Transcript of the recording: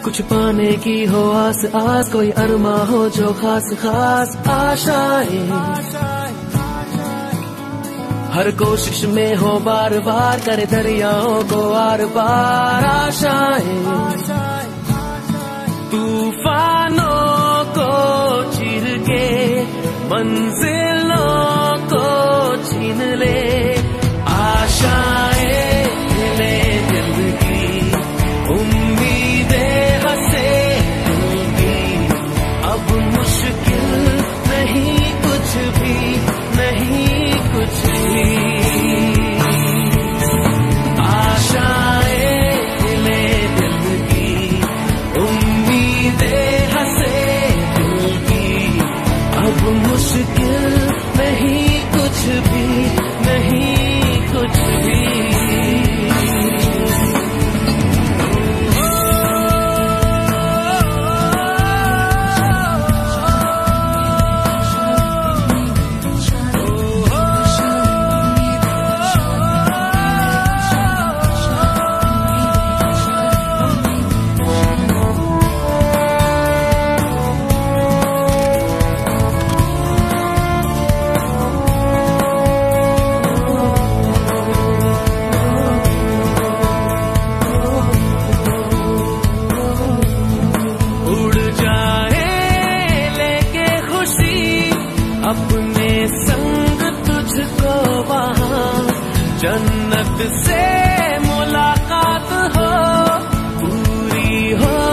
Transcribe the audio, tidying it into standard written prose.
कुछ पाने की हो आस आस, कोई अरमा हो जो खास खास आशाएं, हर कोशिश में हो बार बार करे दरियाओं को आर पार आशाएं, तूफानों को चीर के मंजिलों को छीन ले आशाएं, ले दिल की उम्मीदें हंसे दिल की, अब मुश्किल नहीं कुछ भी, नहीं कुछ भी। आशाएं ले दिल की उम्मीदें हंसे दिल की, अब मुश्किल नहीं कुछ भी, नहीं कुछ भी। अपने संग तुझको वहाँ जन्नत से मुलाकात हो, पूरी हो